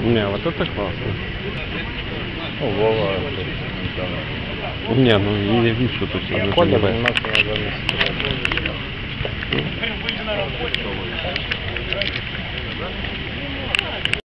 Не, вот это классно. Ну, Вова. Не, ну я вижу, что точно надо Коля заниматься. занимался на 2 месяца.